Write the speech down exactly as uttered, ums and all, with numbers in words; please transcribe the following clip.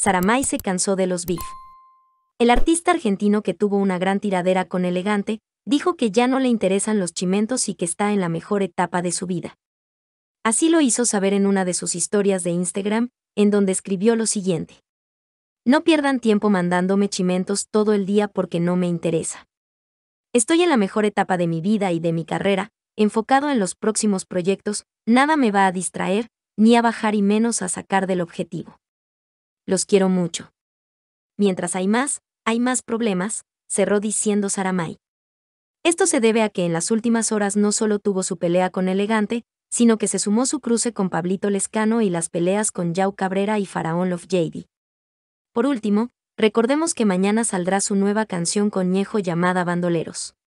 Saramay se cansó de los beef. El artista argentino, que tuvo una gran tiradera con Elegante, dijo que ya no le interesan los chimentos y que está en la mejor etapa de su vida. Así lo hizo saber en una de sus historias de Instagram, en donde escribió lo siguiente: "No pierdan tiempo mandándome chimentos todo el día porque no me interesa. Estoy en la mejor etapa de mi vida y de mi carrera, enfocado en los próximos proyectos, nada me va a distraer, ni a bajar y menos a sacar del objetivo. Los quiero mucho. Mientras hay más, hay más problemas", cerró diciendo Saramay. Esto se debe a que en las últimas horas no solo tuvo su pelea con Elegante, sino que se sumó su cruce con Pablito Lescano y las peleas con Yao Cabrera y Faraón Love Jady. Por último, recordemos que mañana saldrá su nueva canción con Ñejo llamada Bandoleros.